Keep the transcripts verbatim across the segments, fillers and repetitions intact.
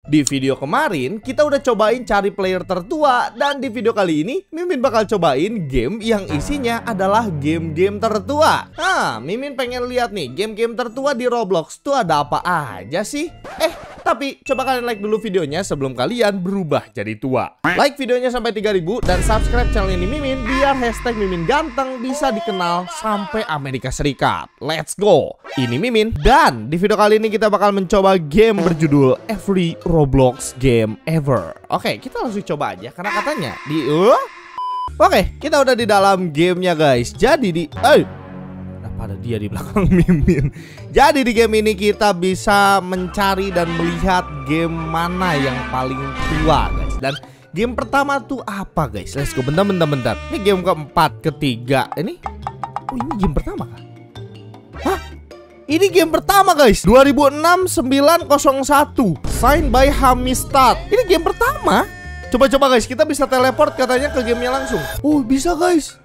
Di video kemarin kita udah cobain cari player tertua, dan di video kali ini Mimin bakal cobain game yang isinya adalah game-game tertua. Nah, Mimin pengen lihat nih game-game tertua di Roblox tuh ada apa aja sih? Eh, tapi coba kalian like dulu videonya sebelum kalian berubah jadi tua. Like videonya sampai tiga ribu dan subscribe channel ini Mimin biar hashtag Mimin Ganteng bisa dikenal sampai Amerika Serikat. Let's go. Ini Mimin, dan di video kali ini kita bakal mencoba game berjudul Every Roblox Game Ever. Oke, kita langsung coba aja karena katanya di uh? Oke, kita udah di dalam gamenya guys. Jadi di eh kenapa ada dia di belakang Mimin? Jadi di game ini kita bisa mencari dan melihat game mana yang paling tua guys. Dan game pertama tuh apa guys? Let's go. Bentar bentar bentar. Ini game keempat, ketiga. Ini oh ini game pertama kah? Hah? Ini game pertama guys, dua ribu enam sembilan nol satu, signed by Hamistad. Ini game pertama. Coba-coba guys, kita bisa teleport katanya ke gamenya langsung. Oh bisa guys.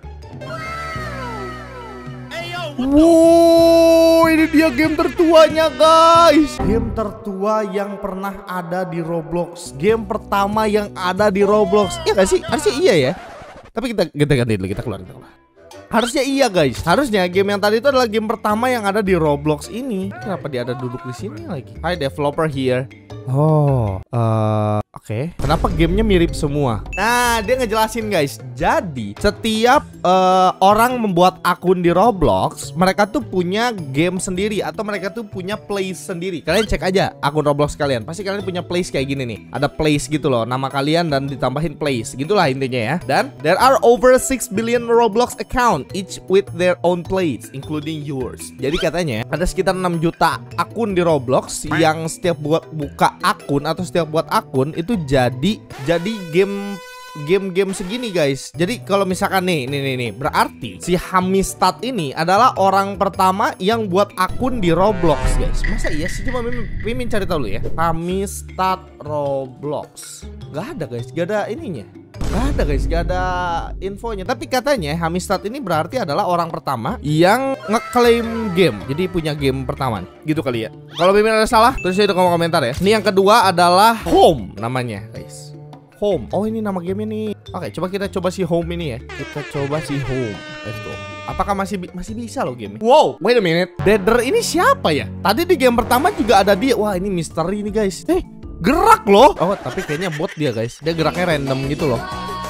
Wow, ini dia game tertuanya guys. Game tertua yang pernah ada di Roblox. Game pertama yang ada di Roblox. Iya gak sih? Harusnya iya ya. Tapi kita ganti-ganti dulu, kita keluar, kita keluar. Harusnya iya guys. Harusnya game yang tadi itu adalah game pertama yang ada di Roblox ini. Kenapa dia ada duduk di sini lagi? Hi developer here. Oh, uh, oke. Okay. Kenapa gamenya mirip semua? Nah, dia ngejelasin guys. Jadi setiap uh, orang membuat akun di Roblox, mereka tuh punya game sendiri atau mereka tuh punya place sendiri. Kalian cek aja akun Roblox kalian. Pasti kalian punya place kayak gini nih. Ada place gitu loh, nama kalian dan ditambahin place. Gitulah intinya ya. Dan there are over six billion Roblox account, each with their own place, including yours. Jadi katanya ada sekitar enam juta akun di Roblox yang setiap buat buka akun atau setiap buat akun itu jadi jadi game game-game segini guys. Jadi kalau misalkan nih nih nih nih berarti si Hamistad ini adalah orang pertama yang buat akun di Roblox guys. Masa iya sih? Coba Mimin, Mimin cari tahu dulu ya. Hamistad Roblox. Gak ada guys, gak ada ininya. Gak ada guys, gak ada infonya. Tapi katanya Hamistad ini berarti adalah orang pertama yang ngeklaim game. Jadi punya game pertama gitu kali ya. Kalau Mimin ada salah tulis di kolom komentar ya. Ini yang kedua adalah Home namanya guys. Home. Oh ini nama game ini. Oke, coba kita coba si Home ini ya. Kita coba si Home. Let's go. Apakah masih masih bisa loh game? Wow, wait a minute. Deader ini siapa ya? Tadi di game pertama juga ada dia. Wah, ini misteri nih guys. Eh, gerak loh. Oh, tapi kayaknya bot dia guys. Dia geraknya random gitu loh.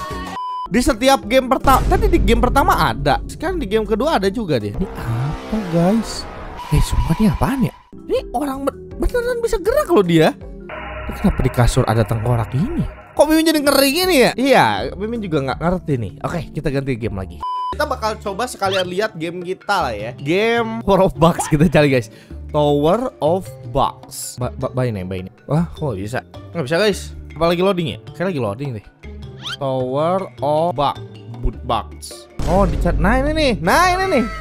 Di setiap game pertama, tadi di game pertama ada. Sekarang di game kedua ada juga dia. Ini apa guys? Eh, sumpah ini apaan ya? Ini orang beneran bisa gerak loh dia. Ini kenapa di kasur ada tengkorak ini? Kok Mimin jadi ngeri gini ya? Iya, Mimin juga nggak ngerti nih. Oke, kita ganti game lagi. Kita bakal coba sekalian lihat game kita lah ya. Game Tower of Bugs kita cari guys. Tower of Bugs. Ba ba Bayi nih, bayi nih. Wah, kok bisa? Nggak bisa guys. Apalagi loading ya? Kayak lagi loading deh. Tower of Bugs. Bugs. Oh, dicari. Nah ini nih. Nah ini nih.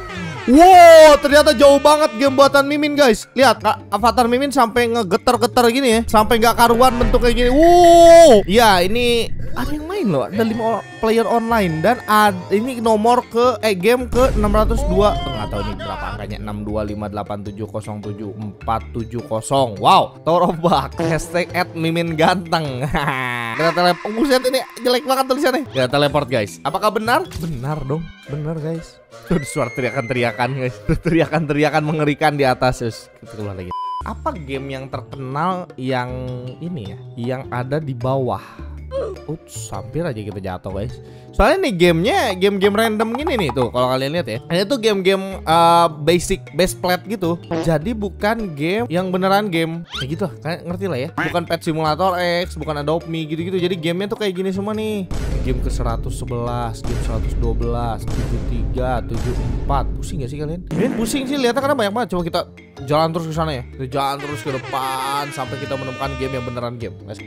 Wow, ternyata jauh banget game buatan Mimin guys. Lihat, avatar Mimin sampai ngegeter-geter gini ya. Sampai nggak karuan bentuk kayak gini. Wow. Ya, ini ada yang main loh. Ada lima player online dan ada ini nomor ke eh game ke enam ratus dua. Nggak tahu ini berapa angkanya. enam dua lima delapan tujuh nol tujuh empat tujuh nol. Wow, Tower of Bugs. Hashtag at Mimin Ganteng. Kita teleport. Buset, ini jelek banget tulisannya. Kita teleport guys. Apakah benar? Benar dong. Benar guys. Tuh suara teriakan-teriakan guys. Teriakan-teriakan mengerikan di atas. Terus kita keluar lagi. Apa game yang terkenal yang ini ya, yang ada di bawah? Ups, hampir aja kita jatuh guys. Soalnya nih gamenya game-game random gini nih tuh. Kalau kalian lihat ya, ini tuh game-game uh, basic base plate gitu. Jadi bukan game yang beneran game kayak gitu. Kalian ngerti lah ya. Bukan Pet Simulator X, bukan Adopt Me gitu-gitu. Jadi gamenya tuh kayak gini semua nih. Game ke seratus sebelas, game seratus dua belas, tujuh puluh tiga, tujuh puluh empat. Pusing gak sih kalian? Kalian pusing sih lihatnya karena banyak banget. Coba kita jalan terus ke sana ya. Kita jalan terus ke depan sampai kita menemukan game yang beneran game. Guys.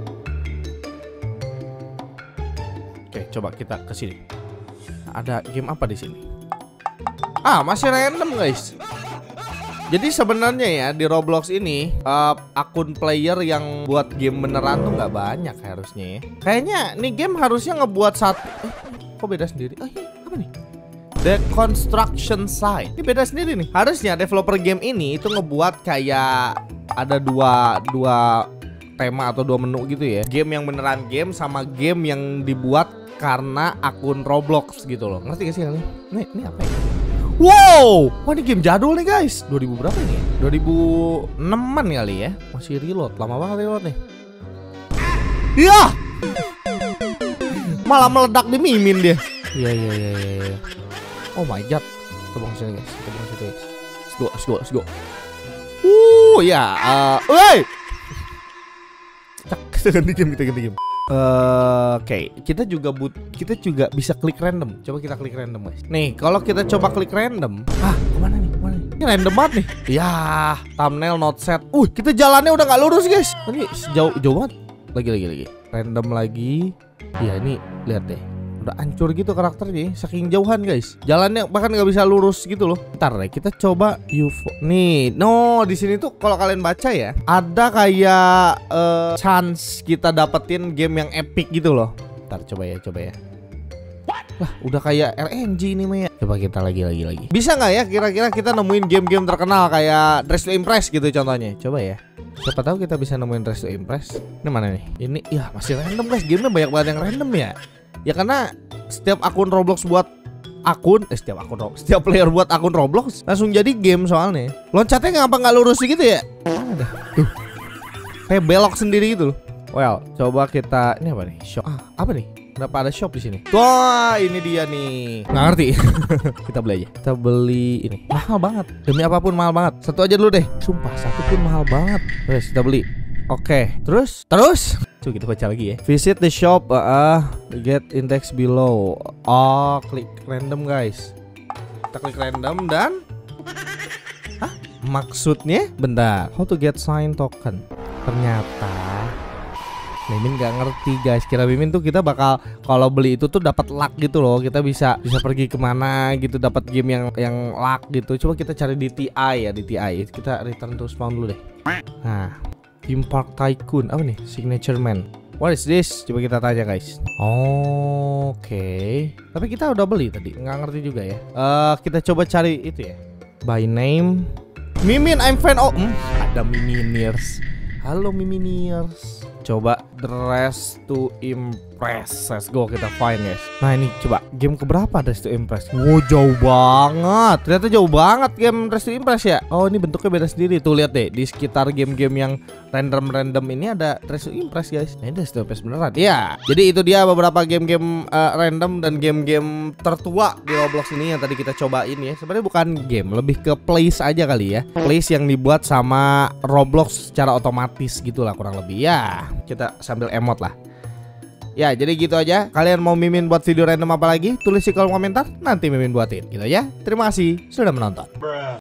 Oke, coba kita ke sini. Ada game apa di sini? Ah, masih random guys. Jadi sebenarnya ya di Roblox ini uh, akun player yang buat game beneran tuh nggak banyak harusnya ya. Kayaknya nih game harusnya ngebuat satu. Eh, kok beda sendiri? Oh iya, apa nih? The Construction Site. Ini beda sendiri nih. Harusnya developer game ini itu ngebuat kayak ada dua dua tema atau dua menu gitu ya. Game yang beneran game sama game yang dibuat karena akun Roblox gitu loh. Ngerti gak sih kalian? Ini, ini apa ya? Wow, wah ini game jadul nih guys. dua ribu berapa ini? dua ribu enam-an kali ya. Masih reload, lama banget reload nih. Iya. Malah meledak di Mimin dia. Iya iya iya iya. Oh my god. Kita bang sini guys. Kita bang situ guys. Let's go, let's go, let's go. Uh ya. Uh, Woi. Kita ganti game, kita ganti game. Uh, Oke, okay. kita juga but, kita juga bisa klik random. Coba kita klik random guys. Nih, kalau kita coba klik random, ah kemana nih? Kemana nih? Ini random banget nih. Ya, thumbnail not set. Uh, kita jalannya udah nggak lurus guys. Ini jauh jauh banget. Lagi lagi lagi. Random lagi. Ya ini lihat deh. Udah hancur gitu karakternya, saking jauhan guys. Jalannya bahkan nggak bisa lurus gitu loh. Ntar deh kita coba U F O. Nih, no di sini tuh kalau kalian baca ya, ada kayak uh, chance kita dapetin game yang epic gitu loh. Ntar coba ya, coba ya. Lah, udah kayak R N G ini Maya. Coba kita lagi lagi lagi. Bisa nggak ya kira-kira kita nemuin game-game terkenal kayak Dress to Impress gitu contohnya. Coba ya. Siapa tahu kita bisa nemuin Dress to Impress. Ini mana nih? Ini ya masih random guys. Gamenya banyak banget yang random ya. Ya karena setiap akun Roblox buat akun, eh setiap akun Roblox, setiap player buat akun Roblox langsung jadi game soalnya. Loncatnya ngapa nggak lurus gitu ya? Ada tuh, kayak belok sendiri gitu loh. Well, coba kita ini apa nih? Shop. Ah, apa nih? Kenapa ada shop di sini? Wah, ini dia nih. Nggak ngerti. Kita beli aja. Kita beli ini. Mahal banget. Demi apapun mahal banget. Satu aja dulu deh. Sumpah, satu pun mahal banget. Terus kita beli. Oke, terus, terus, coba kita baca lagi ya. Visit the shop, uh, get index below. Oh, klik random guys. Kita klik random dan, hah? Maksudnya, bentar. How to get sign token? Ternyata, Mimin nggak ngerti guys. Kira Mimin tuh kita bakal kalau beli itu tuh dapat luck gitu loh. Kita bisa bisa pergi kemana gitu, dapat game yang yang luck gitu. Coba kita cari di T I ya, di T I. Kita return to spawn dulu deh. Nah. Theme Park Tycoon, apa nih? Signature Man. What is this? Coba kita tanya guys. Oh, oke. Okay. Tapi kita udah beli tadi, nggak ngerti juga ya. Uh, kita coba cari itu ya. By name, Mimin, I'm fan. Oh, hmm, ada Mimineers. Halo Mimineers. Coba Dress to Impress. Let's go, kita find guys. Nah ini coba game keberapa Dress to Impress? Wow jauh banget. Ternyata jauh banget game Dress to Impress ya. Oh ini bentuknya beda sendiri. Tuh lihat deh, di sekitar game-game yang random-random ini ada Dress to Impress guys. Nah ini Dress to Impress beneran. Ya, jadi itu dia beberapa game-game uh, random dan game-game tertua di Roblox ini yang tadi kita cobain ya. Sebenarnya bukan game, lebih ke place aja kali ya. Place yang dibuat sama Roblox secara otomatis gitulah kurang lebih ya. Kita sambil emot lah. Ya jadi gitu aja. Kalian mau Mimin buat video random apa lagi? Tulis di kolom komentar, nanti Mimin buatin gitu ya. Terima kasih sudah menonton.